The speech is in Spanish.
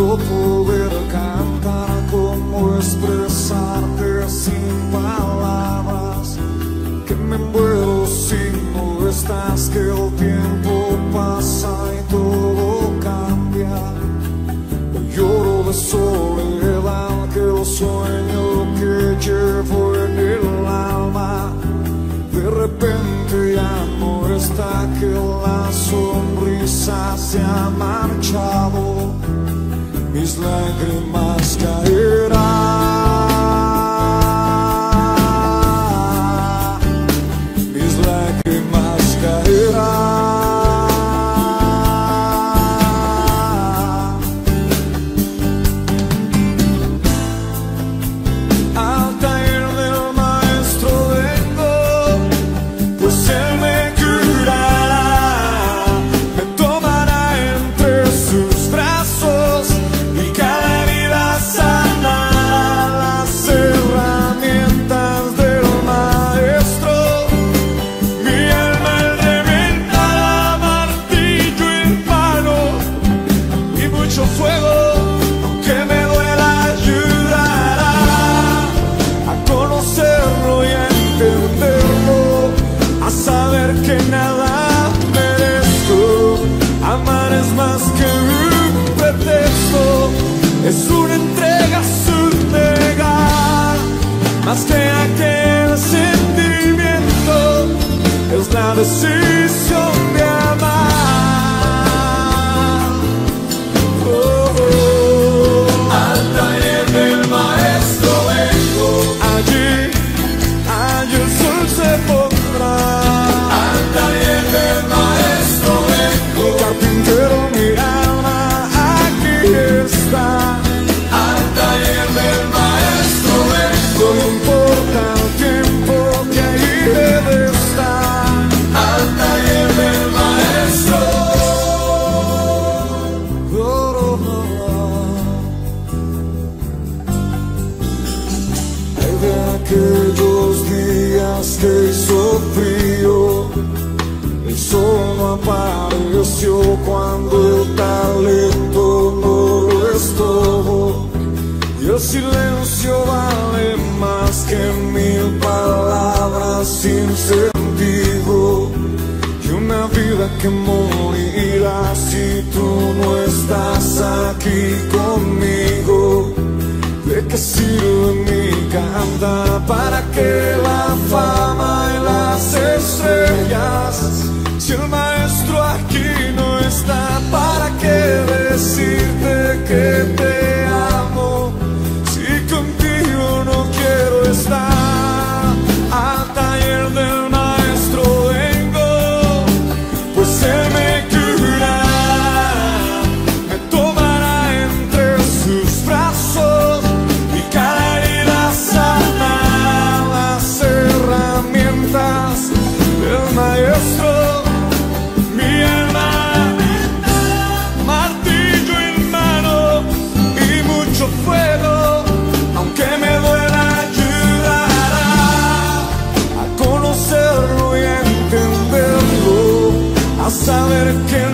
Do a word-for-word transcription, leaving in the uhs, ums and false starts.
poder cantar, cómo expresarte sin palabras, que me muero si no estás, que el tiempo pasa y todo cambia. Hoy lloro de soledad, que el sueño que llevo en el alma de repente ya no está, que la sonrisa se ha marchado, mis lágrimas caerán, mis lágrimas caerán. Al taller del maestro vengo, pues él me curará, me tomará entre sus brazos y cada herida sanará. Las herramientas del maestro, mi alma él reventará, martillo en mano y mucho fuego, aunque me duela, ayudará a conocerlo y a entenderlo, a saber que nada merezco. Amar es más que un pretexto, es una entrega, su negar, más que aquel sentimiento, es la decisión de amar. Oh, oh. Al taller del maestro vengo, allí, allí el sol se pondrá. Al taller del maestro vengo, carpintero, mi alma aquí está. Al taller del maestro vengo, no importa el tiempo que ahí debe estar. Al taller del maestro. Oh, oh, oh. Hay de aquellos días que hizo frío, el sol no apareció cuando el talento no lo es todo, y el silencio vale más que mil palabras sin sentido, y una vida que morirá si tú no estás aquí conmigo. ¿De qué sirve mi cantar? ¿Para qué la fama y las estrellas si el maestro aquí no está? ¿Para qué decirte que te amo si contigo no quiero estar? Al taller del maestro vengo, pues él me curará, me tomará entre sus brazos y cada herida sanará. Las herramientas del maestro, mi alma, martillo en mano y mucho fuego, aunque me duela, ayudará a conocerlo y a entenderlo, a saber que